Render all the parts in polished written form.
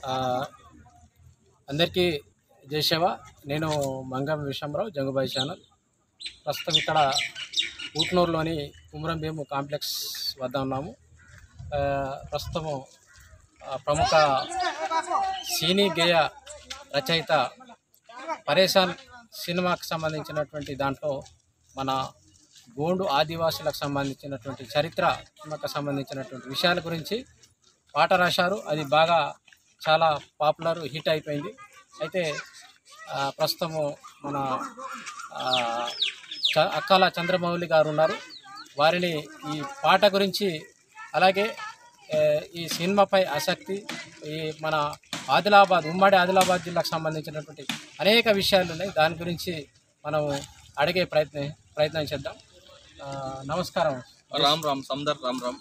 అందరికీ జై శివ. నేను మంగం విశ్వంరావు, జంగుబాయి ఛానల్. ప్రస్తుతం ఇక్కడ ఊట్నూరులోని కుమరం భీము కాంప్లెక్స్ వద్ద ఉన్నాము. ప్రస్తుతము ప్రముఖ సినీ గేయ రచయిత పరేశాన్ సినిమాకి సంబంధించినటువంటి దాంట్లో మన గోండు ఆదివాసులకు సంబంధించినటువంటి చరిత్రకు సంబంధించినటువంటి విషయాల గురించి పాట రాశారు. అది బాగా చాలా పాపులర్ హిట్ అయిపోయింది. అయితే ప్రస్తుతము మన అక్కాల చంద్రమౌళి గారు ఉన్నారు. వారిని ఈ పాట గురించి, అలాగే ఈ సినిమాపై ఆసక్తి, ఈ మన ఉమ్మడి ఆదిలాబాద్ జిల్లాకు సంబంధించినటువంటి అనేక విషయాలు ఉన్నాయి. దాని గురించి మనం అడిగే ప్రయత్నం చేద్దాం. నమస్కారం. రామ్ రామ్ సందర్ రామ్ రామ్.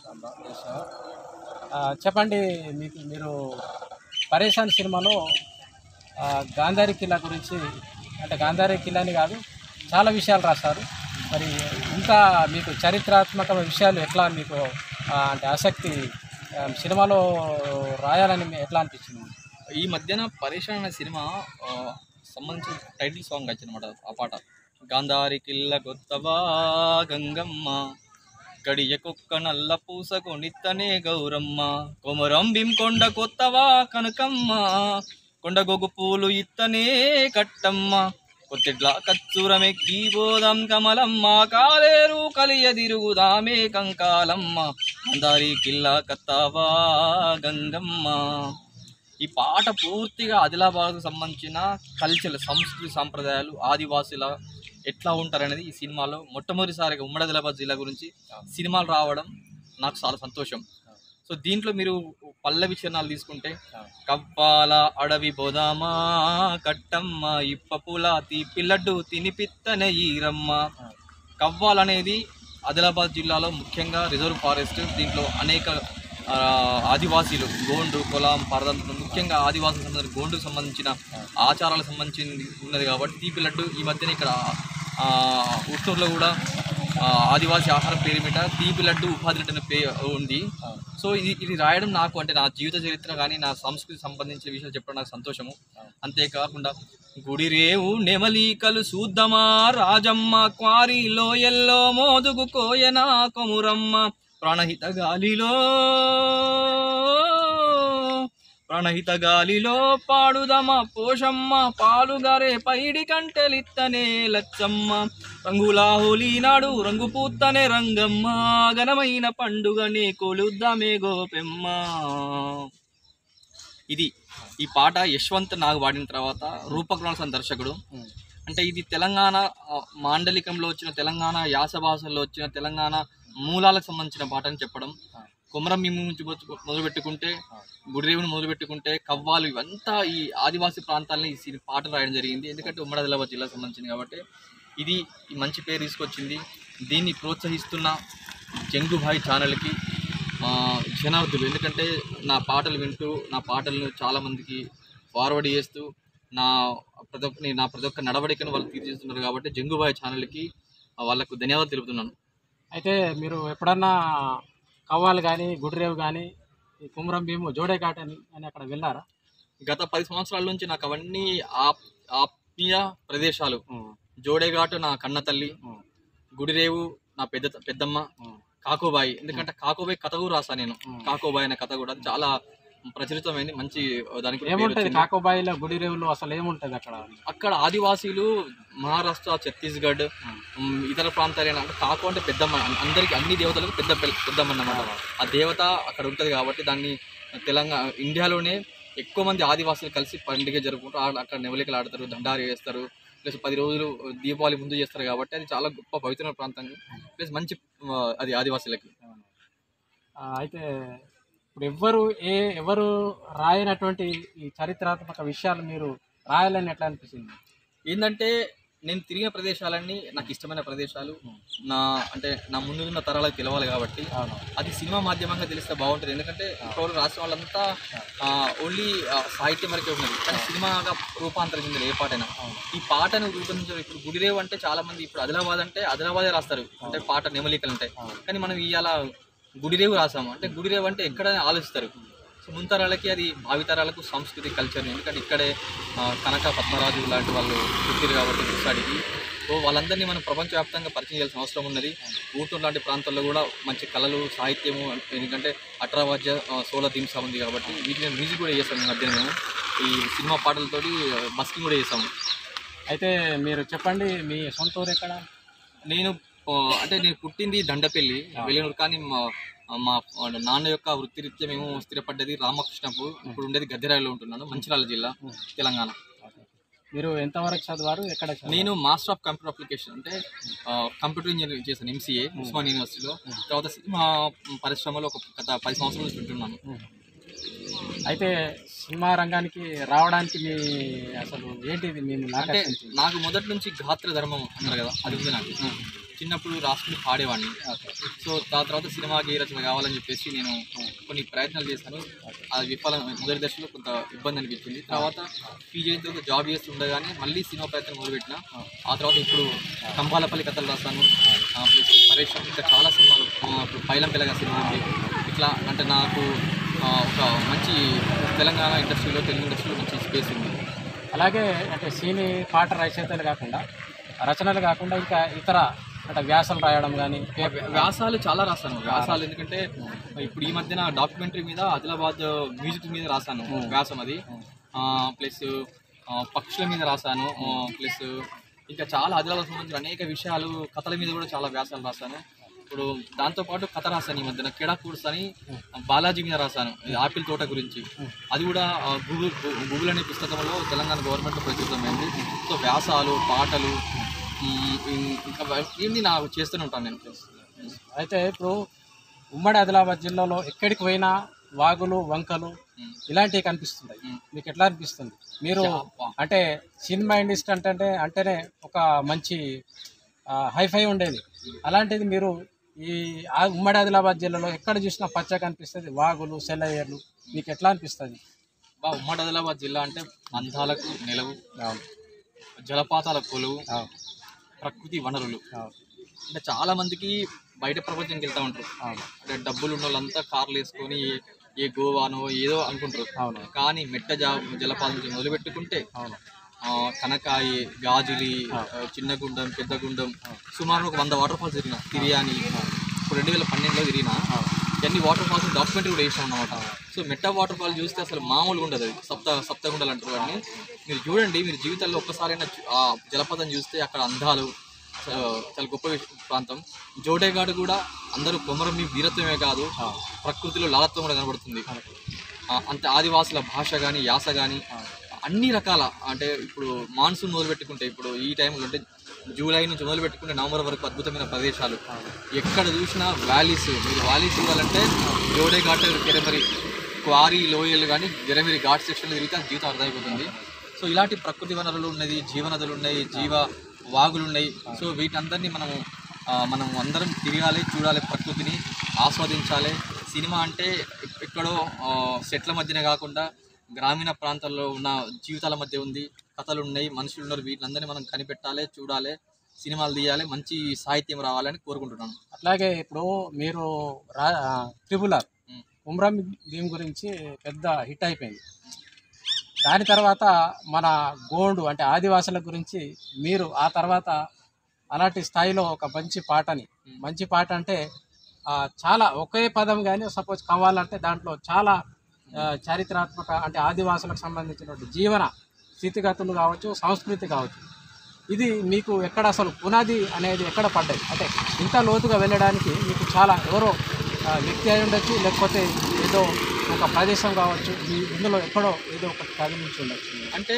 చెప్పండి, మీరు పరేశాన్ సినిమాలో గాంధారి కిల్లా గురించి, అంటే గాంధారి కిల్లాని కాదు, చాలా విషయాలు రాస్తారు. మరి ఇంకా మీకు చరిత్రాత్మక విషయాలు ఎట్లా మీకు అంటే ఆసక్తి సినిమాలో రాయాలని ఎట్లా అనిపించింది? ఈ మధ్యన పరేశాన్ అనే సినిమా సంబంధించిన టైటిల్ సాంగ్ వచ్చిందన్నమాట. ఆ పాట గాంధారి కిల్ల గొత్తవా గంగమ్మ, గడియ కుక్క నల్ల పూసకు నిత్తనే గౌరమ్మ, కొమరం భీం కొండ కొత్తవా కనకమ్మ, కొండ గొగు పూలు ఇత్తనే కట్టమ్మ, కొత్తిడ్ల కచ్చూరమెక్కి బోధం కమలమ్మ, కాలేరు కలియ తిరుగుదామే కంకాలమ్మ, గాంధారి కిల్ల కత్తవా గంగమ్మ. ఈ పాట పూర్తిగా ఆదిలాబాద్కు సంబంధించిన కల్చర్, సంస్కృతి, సాంప్రదాయాలు, ఆదివాసుల ఎట్లా ఉంటారనేది ఈ సినిమాలో మొట్టమొదటిసారిగా ఉమ్మడి ఆదిలాబాద్ జిల్లా గురించి సినిమాలు రావడం నాకు చాలా సంతోషం. సో దీంట్లో మీరు పల్లవి చరణాలు తీసుకుంటే, కవ్వాల అడవి బోదామా కట్టమ్మ, ఇప్ప పూల తీపిల్లడ్డు తినిపిత్తనే ఈరమ్మ. కవ్వాల్ అనేది ఆదిలాబాద్ జిల్లాలో ముఖ్యంగా రిజర్వ్ ఫారెస్ట్. దీంట్లో అనేక ఆదివాసీలు, గోండు, కొలాం, పరదంతులు, ముఖ్యంగా ఆదివాసులకు సంబంధించిన గోండుకు సంబంధించిన ఆచారాలకు సంబంధించింది ఉన్నది కాబట్టి తీపిలడ్డు ఈ మధ్యన ఇక్కడ ఉట్నూరులో కూడా ఆదివాసీ ఆహారం పేరు మీద తీపిలడ్డు ఉపాధి అనే ఉంది. సో ఇది రాయడం నాకు, అంటే నా జీవిత చరిత్ర కానీ నా సంస్కృతి సంబంధించిన విషయాలు చెప్పడం నాకు సంతోషము. అంతేకాకుండా గుడిరేవు నెమలీకలు సూద్దమా రాజమ్మ, క్వారీలో ఎల్లో మోదుగు కోయనా కొమురమ్మ, ప్రాణహిత గాలిలో పాడుదమ పోషమ్మ, పాలుగారే పైడి కంటెలిత్తనే లచ్చమ్మ, రంగుల హోలీ నాడు రంగు పూత్తనే రంగమ్మ, ఘనమైన పండుగనే కొలుద్దామే గోపెమ్మ. ఈ పాట యశ్వంత్ నాగ్ పాడిన తర్వాత రూపక్ రాల్సన్ దర్శకుడు. అంటే ఇది తెలంగాణ మాండలికంలో వచ్చిన, తెలంగాణ యాస భాషల్లో వచ్చిన, తెలంగాణ మూలాలకు సంబంధించిన పాట అని చెప్పడం. కొమరం భీం నుంచి మొదలుపెట్టుకుంటే, గుడిరేవుని మొదలుపెట్టుకుంటే, కవ్వాలు, ఇవంతా ఈ ఆదివాసీ ప్రాంతాలని ఈ పాటలు రాయడం జరిగింది. ఎందుకంటే ఉమ్మడి ఆదిలాబాద్ జిల్లాకు సంబంధించింది కాబట్టి ఇది మంచి పేరు తీసుకొచ్చింది. దీన్ని ప్రోత్సహిస్తున్న జంగుబాయి ఛానల్కి జనార్దులు, ఎందుకంటే నా పాటలు వింటూ నా పాటలను చాలామందికి ఫార్వర్డ్ చేస్తూ నా ప్రతి ఒక్క నడవడికను వాళ్ళు తీర్చిస్తున్నారు కాబట్టి జంగుబాయి ఛానల్కి వాళ్ళకు ధన్యవాదాలు తెలుపుతున్నాను. అయితే మీరు ఎప్పుడన్నా కవ్వాలు కానీ, గుడిరేవు కానీ, ఈ కుమరం భీము, జోడేఘాట్ అని అక్కడ వెళ్ళారా? గత 10 సంవత్సరాల నుంచి నాకు అవన్నీ ఆత్మీయ ప్రదేశాలు. జోడేఘాట్ నా కన్న తల్లి, గుడిరేవు నా పెద్దమ్మ, కాకోబాయి, ఎందుకంటే కాకోబాయి కథ కూడా రాసా నేను. కాకోబాయి అనే కథ కూడా చాలా ప్రచలితమైంది. మంచి దానికి ఏముంటది కాకోబాయిలో, గుడిరేవులో అసలు ఏముంటది? అక్కడ ఆదివాసీలు మహారాష్ట్ర, ఛత్తీస్గఢ్, ఇతర ప్రాంతాలైన, అంటే కాకు అంటే పెద్దమ్మ, అందరికి అన్ని దేవతలకు పెద్దమ్మ అన్నమాట. ఆ దేవత అక్కడ ఉంటుంది కాబట్టి దాన్ని ఇండియాలోనే ఎక్కువ మంది ఆదివాసులు కలిసి పండుగ జరుపుకుంటారు. అక్కడ నెవలికలు ఆడతారు, దండారి వేస్తారు, ప్లస్ 10 రోజులు దీపావళి ముందు చేస్తారు కాబట్టి అది చాలా గొప్ప పవిత్రమైన ప్రాంతం, ప్లస్ మంచి అది ఆదివాసులకి. అయితే ఇప్పుడు ఎవరు రాయనటువంటి ఈ చరిత్రాత్మక విషయాలు మీరు రాయాలని ఎట్లా అనిపిస్తుంది? ఏంటంటే నేను తిరిగిన ప్రదేశాలన్నీ నాకు ఇష్టమైన ప్రదేశాలు, నా ముందున్న తరాలకు తెలవాలి కాబట్టి అది సినిమా మాధ్యమంగా తెలిస్తే బాగుంటుంది. ఎందుకంటే ఇప్పుడు రాసిన వాళ్ళంతా ఓన్లీ సాహిత్యం వరకే ఉన్నది, కానీ సినిమాగా రూపాంతరం చెందిన ఏ పాటైనా. ఈ పాటను రూపొందించారు. ఇప్పుడు గుడిరేవు అంటే చాలా మంది ఇప్పుడు ఆదిలాబాద్ అంటే ఆదిలాబాదే రాస్తారు, అంటే పాట నెమలికలు ఉంటాయి. కానీ మనం ఇవాళ గుడిరేవు రాసాము అంటే గుడిరేవు అంటే ఎక్కడైనా ఆలోచిస్తారు. సో ముంతరాలకి అది భావితరాలకు సంస్కృతి కల్చర్ని, ఎందుకంటే ఇక్కడే కనక పద్మరాజు లాంటి వాళ్ళు పుట్టిరు కాబట్టి గుడిసాడికి. సో వాళ్ళందరినీ మనం ప్రపంచవ్యాప్తంగా పరిచయం చేయాల్సిన అవసరం ఉన్నది. గుంటూరు లాంటి ప్రాంతాల్లో కూడా మంచి కళలు, సాహిత్యము, ఎందుకంటే అట్రావాద్య సోల థీమ్స్ ఉంది కాబట్టి వీటిని మ్యూజిక్ కూడా చేస్తాము. ఈ మధ్యన మేము ఈ సినిమా పాటలతోటి బస్కింగ్ కూడా చేసాము. అయితే మీరు చెప్పండి, మీ సొంత ఊరు ఎక్కడ? నేను అంటే నేను పుట్టింది దండపల్లి వెల్లూరు, కానీ మా నాన్న యొక్క వృత్తిరీత్యా మేము స్థిరపడ్డది రామకృష్ణపూర్. ఇప్పుడు ఉండేది గద్దెరాయిలో ఉంటున్నాను, మంచిర్యాల జిల్లా, తెలంగాణ. మీరు ఎంతవరకు చదివారు, ఎక్కడ? నేను మాస్టర్ ఆఫ్ కంప్యూటర్ అప్లికేషన్ అంటే కంప్యూటర్ ఇంజనీరింగ్ చేశాను, ఎంసీఏ ఉస్మాన్ యూనివర్సిటీలో. తర్వాత సినిమా పరిశ్రమలో గత 10 సంవత్సరాల నుంచి ఉంటున్నాను. అయితే సినిమా రంగానికి రావడానికి మీ అసలు ఏంటిది మేము అంటే నాకు మొదటి నుంచి గాత్ర ధర్మం అన్నారు కదా, అది ఉంది నాకు. చిన్నప్పుడు రాసుకుని పాడేవాడిని. సో దాని తర్వాత సినిమాకి రచన కావాలని చెప్పేసి నేను కొన్ని ప్రయత్నాలు చేశాను. అది విఫలం. మొదటి దశలో కొంత ఇబ్బంది అనిపించింది. తర్వాత పీజీ అయిన తర్వాత జాబ్ చేస్తూ ఉండగానే మళ్ళీ సినిమా ప్రయత్నం మొదలుపెట్టిన. ఆ తర్వాత ఇప్పుడు కంబాలపల్లి కథలు రాస్తాను, ప్లస్ పరీక్ష, ఇంకా చాలా సినిమాలు, ఇప్పుడు పైలం పిల్లగా సినిమా ఉంది. ఇట్లా అంటే నాకు ఒక మంచి తెలంగాణ ఇండస్ట్రీలో, తెలుగు ఇండస్ట్రీలో మంచి స్పేస్ ఉంది. అలాగే అంటే సినీ పాట రచయితలు కాకుండా, రచనలు కాకుండా ఇంకా ఇతర అంటే వ్యాసాలు రాయడం కానీ? వ్యాసాలు చాలా రాస్తాను. వ్యాసాలు ఎందుకంటే ఇప్పుడు ఈ మధ్యన డాక్యుమెంటరీ మీద ఆదిలాబాద్ మ్యూజిక్ మీద రాశాను వ్యాసం, అది. ప్లస్ పక్షుల మీద రాశాను. ప్లస్ ఇంకా చాలా ఆదిలాబాద్ సంబంధించిన అనేక విషయాలు, కథల మీద కూడా చాలా వ్యాసాలు రాశాను. ఇప్పుడు దాంతోపాటు కథ రాశాను ఈ మధ్యన, కెడా కోర్స్ అని బాలాజీ మీద రాశాను, ఆపిల్ తోట గురించి. అది కూడా గూగుల్ అనే పుస్తకంలో తెలంగాణ గవర్నమెంట్ ప్రచురితమైంది. సో వ్యాసాలు, పాటలు, ఇంకా ఇవన్నీ నాకు చేస్తూనే ఉంటాను నేను. అయితే ఇప్పుడు ఉమ్మడి ఆదిలాబాద్ జిల్లాలో ఎక్కడికి పోయినా వాగులు, వంకలు ఇలాంటివి కనిపిస్తున్నాయి. మీకు ఎట్లా అనిపిస్తుంది? మీరు అంటే సినిమా ఇండస్ట్రీ అంటేనే ఒక మంచి హైఫై ఉండేది, అలాంటిది మీరు ఈ ఉమ్మడి ఆదిలాబాద్ జిల్లాలో ఎక్కడ చూసినా పచ్చ కనిపిస్తుంది, వాగులు, సెలయేర్లు. మీకు ఎట్లా అనిపిస్తుంది? ఉమ్మడి ఆదిలాబాద్ జిల్లా అంటే అందాలకు నిలవు, జలపాతాల కొలువు, ప్రకృతి వనరులు. అంటే చాలా మందికి బయట ప్రపంచానికి వెళ్తూ ఉంటారు. అంటే డబ్బులు ఉన్న వాళ్ళంతా కార్లు వేసుకొని ఏ గోవానో ఏదో అనుకుంటారు. కానీ మెట్ట జలపాతం నుంచి మొదలుపెట్టుకుంటే కనకాయి, గాజులి, చిన్నగుండం, పెద్దగుండం, సుమారు ఒక 100 వాటర్ ఫాల్స్ తిరిగిన. తిరియాని ఇప్పుడు 2012లో తిరిగిన. అన్ని వాటర్ ఫాల్స్ డాక్యుమెంటరీ కూడా వేసాం అన్నమాట. సో మెట్ట వాటర్ ఫాల్ చూస్తే అసలు మామూలుగా ఉండదు. అది సప్తగుండలు అంటారు వాటిని. మీరు చూడండి, మీరు జీవితంలో ఒక్కసారైనా ఆ జలపాతం చూస్తే అక్కడ అందాలు, చాలా గొప్ప ప్రాంతం. జోడేగాడు కూడా అందరూ కొమరమి వీరత్వమే కాదు, ప్రకృతిలో లాలత్వం కూడా కనబడుతుంది. అంతే ఆదివాసుల భాష కానీ, యాస కానీ, అన్ని రకాల, అంటే ఇప్పుడు మాన్సూన్ మొదలుపెట్టుకుంటే ఇప్పుడు ఈ టైంలో అంటే జూలై నుంచి మొదలుపెట్టుకుంటే నవంబర్ వరకు అద్భుతమైన ప్రదేశాలు. ఎక్కడ చూసినా వ్యాలీస్. మీరు వ్యాలీస్ చూడాలంటే జోడేఘాట్, గిరమిరి, క్వారీ లోయలు కానీ గిరమిరి ఘాట్ సెక్షన్లో తిరిగితే జీవితం అర్థమైపోతుంది. సో ఇలాంటి ప్రకృతి వనరులు ఉన్నది, జీవనదులు ఉన్నాయి, వాగులు ఉన్నాయి. సో వీటందరినీ మనం అందరం తిరగాలి, చూడాలి, ప్రకృతిని ఆస్వాదించాలి. సినిమా అంటే ఎక్కడో సెట్ల మధ్యనే కాకుండా గ్రామీణ ప్రాంతాల్లో ఉన్న జీవితాల మధ్య ఉంది. కథలు ఉన్నాయి, మనుషులు ఉన్నారు. వీటిలందరినీ మనం కనిపెట్టాలి, చూడాలి, సినిమాలు తీయాలి, మంచి సాహిత్యం రావాలని కోరుకుంటున్నాను. అట్లాగే ఇప్పుడు మీరు ట్రిబులర్ కుమ్రం భీమ్ గురించి పెద్ద హిట్ అయిపోయింది. దాని తర్వాత మన గోండు అంటే ఆదివాసుల గురించి మీరు ఆ తర్వాత అలాంటి స్థాయిలో ఒక మంచి పాట అంటే చాలా ఒకే పదం కానీ సపోజ్ కావాలంటే దాంట్లో చాలా చారిత్రాత్మక అంటే ఆదివాసులకు సంబంధించినటువంటి జీవన స్థితిగతులు కావచ్చు, సంస్కృతి కావచ్చు. ఇది మీకు ఎక్కడ అసలు పునాది అనేది ఎక్కడ పడ్డది? అంటే ఇంత లోతుగా వెళ్ళడానికి మీకు చాలా ఎవరో వ్యక్తి అయి ఉండొచ్చు, లేకపోతే ఏదో ఒక ప్రదేశం కావచ్చు, ఇందులో ఎక్కడో ఏదో ఒకటి కదిలించి ఉండొచ్చు. అంటే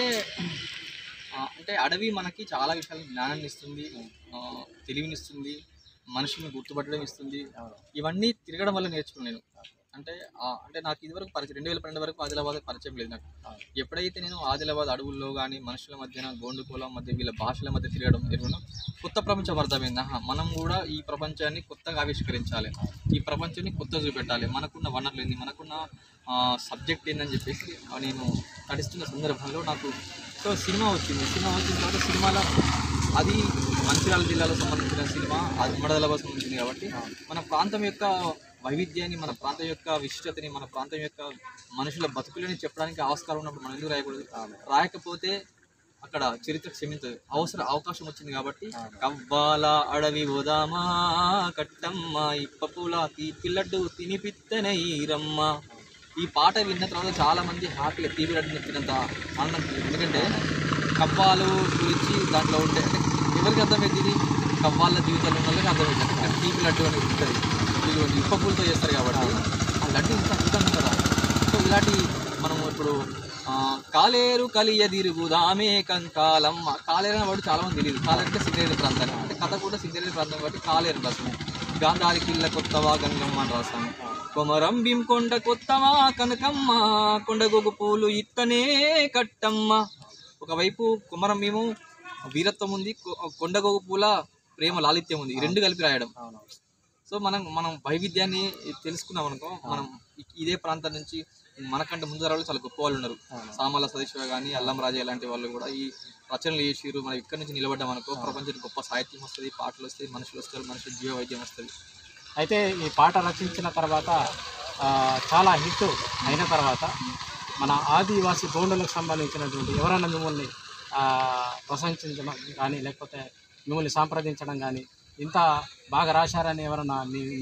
అడవి మనకి చాలా విషయాలు జ్ఞానాన్ని ఇస్తుంది, తెలివినిస్తుంది, మనుషుల్ని గుర్తుపట్టడం ఇస్తుంది. ఇవన్నీ తిరగడం వల్ల నేర్చుకున్నాను. అంటే నాకు ఇదివరకు 2012 వరకు ఆదిలాబాద్ పరిచయం లేదు నాకు. ఎప్పుడైతే నేను ఆదిలాబాద్ అడవుల్లో కానీ మనుషుల మధ్యన, గోండుకోల మధ్య, వీళ్ళ భాషల మధ్య తిరగడం ఎరువును కొత్త ప్రపంచం అర్థమైంది. మనం కూడా ఈ ప్రపంచాన్ని కొత్తగా ఆవిష్కరించాలి, ఈ ప్రపంచాన్ని కొత్త చూపెట్టాలి, మనకున్న వనరులు ఏంది, మనకున్న సబ్జెక్ట్ ఏందని చెప్పేసి నేను నడుస్తున్న సందర్భంలో నాకు సినిమా వచ్చింది. వచ్చిన తర్వాత సినిమాలో అది మంచిర్యాల జిల్లాలో సంబంధించిన సినిమా, అది ఉమ్మడి ఆదిలాబాద్ సంబంధించింది కాబట్టి మన ప్రాంతం యొక్క వైవిధ్యాన్ని, మన ప్రాంతం యొక్క విశిష్టతని, మన ప్రాంతం యొక్క మనుషుల బతుకులని చెప్పడానికి ఆస్కారం ఉన్నప్పుడు మనం ఎందుకు రాయకూడదు? రాయకపోతే అక్కడ చరిత్ర క్షమించదు. అవకాశం వచ్చింది కాబట్టి కవ్వాల అడవి ఓదామా కట్టమ్మ ఇప్పపూల తీపిల్లడ్డు తినిపిత్తనైరమ్మ. ఈ పాట విన్న తర్వాత చాలా మంది హ్యాపీగా తీపిలడ్డు తినంత ఆనందం. ఎందుకంటే కవ్వాలు గురించి దాంట్లో ఉంటే అంటే ఎవరికి అర్థమైంది? ఇది కవ్వాళ్ళ జీవితాలు ఉన్న వాళ్ళకి అర్థమైంది. అంటే తీపిలడ్డు అనేది ఉంటుంది, వీళ్ళు ఇప్పపూలతో చేస్తారు కాబట్టి ఆ లడ్డు ఇంత అద్భుతంగా ఉంటుందా. సో ఇలాంటి మనము ఇప్పుడు కాలేరు కలియ తిరుగుదామే కంకాలమ్మ. కాలేరు అనే వాడు చాలా మంది తెలియదు. కాలేరు అంటే సింగరేణి ప్రాంతాన్ని, అంటే కథ కూడా సింగరేణి ప్రాంతం కాబట్టి కాలేరు రాసాము. గాంధారి కిల్ల కొత్తవా గంగమ్మ అని రాసాము. కొమరం భీం కొండ కొత్తవా కనకమ్మ కొండగోగు పూలు ఇత్తనే కట్టమ్మ. ఒకవైపు కొమరం భీము వీరత్వం ఉంది, కొండగోగు పూల ప్రేమ లాలిత్యం ఉంది. ఈ రెండు కలిపి రాయడం. సో మనం వైవిధ్యాన్ని తెలుసుకున్నాం అనుకో, మనం ఇదే ప్రాంతం నుంచి మనకంటే ముందు తరాలు చాలా గొప్ప వాళ్ళు ఉన్నారు. సామాల సదీశ్వ కానీ, అల్లం రాజా ఇలాంటి వాళ్ళు కూడా ఈ రచనలు చేసిరు. మనం ఇక్కడ నుంచి నిలబడ్డాం అనుకో, ప్రపంచానికి గొప్ప సాహిత్యం వస్తుంది, పాటలు వస్తాయి, మనుషులు వస్తారు, మనుషుల జీవ వైద్యం వస్తుంది. అయితే ఈ పాట రచించిన తర్వాత చాలా హిట్ అయిన తర్వాత మన ఆదివాసీ గోండులకు సంబంధించినటువంటి ఎవరైనా మిమ్మల్ని ప్రశంసించడం కానీ, లేకపోతే మిమ్మల్ని సంప్రదించడం కానీ, ఇంత బాగా రాశారని ఎవరన్నా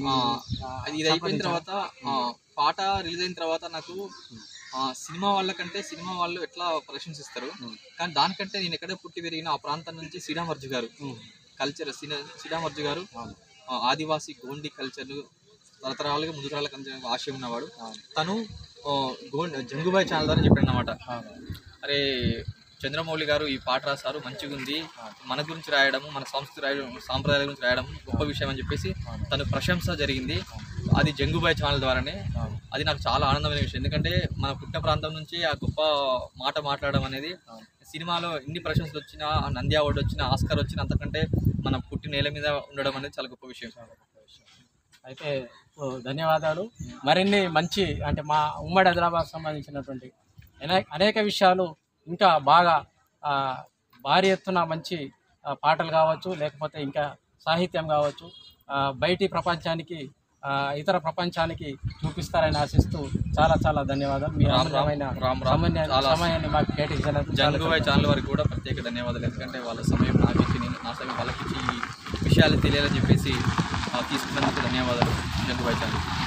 ఇది అయిపోయిన తర్వాత, పాట రిలీజ్ అయిన తర్వాత నాకు సినిమా వాళ్ళకంటే సినిమా వాళ్ళు ఎట్లా ప్రశంసిస్తారు, కానీ దానికంటే నేను ఎక్కడ పుట్టి పెరిగిన ఆ ప్రాంతం నుంచి శ్రీరామర్జు గారు కల్చర్, శ్రీరామర్జు గారు ఆదివాసీ గోండి కల్చర్ తరతరాలుగా ముందు తరాలకు ఆశయం ఉన్నవాడు. తను జంగుబాయ్ ఛానల్ ద్వారా చెప్పాడు అన్నమాట. అరే చంద్రమౌళి గారు ఈ పాట రాశారు, మంచిగా ఉంది, మన గురించి రాయడము, మన సంస్కృతి రాయడం, సాంప్రదాయాల గురించి రాయడం గొప్ప విషయం అని చెప్పేసి తను ప్రశంస జరిగింది. అది జంగుబాయ్ ఛానల్ ద్వారానే. అది నాకు చాలా ఆనందమైన విషయం. ఎందుకంటే మన పుట్టిన ప్రాంతం నుంచి ఆ గొప్ప మాట మాట్లాడడం అనేది, సినిమాలో ఎన్ని ప్రశంసలు వచ్చినా, నంది అవార్డు వచ్చినా, ఆస్కార్ వచ్చినా, అంతకంటే మన పుట్టిన నేల మీద ఉండడం అనేది చాలా గొప్ప విషయం. అయితే ధన్యవాదాలు. మరిన్ని మంచి అంటే మా ఉమ్మడి ఆదిలాబాద్ సంబంధించినటువంటి అనేక విషయాలు ఇంకా బాగా భారీ ఎత్తున మంచి పాటలు కావచ్చు, లేకపోతే ఇంకా సాహిత్యం కావచ్చు, బయటి ప్రపంచానికి, ఇతర ప్రపంచానికి చూపిస్తారని ఆశిస్తూ చాలా చాలా ధన్యవాదాలు. మీ సమయాన్ని మాకు కేటాయించినందుకు జంగుబాయ్ ఛానల్ వారికి కూడా ప్రత్యేక ధన్యవాదాలు. ఎందుకంటే వాళ్ళ సమయం నాకు ఇచ్చి, నేను నా సమయం వాళ్ళకి ఇచ్చి ఈ విషయాలు తెలియాలని చెప్పేసి తీసుకున్నందుకు ధన్యవాదాలు జంగుబాయ్ ఛానల్.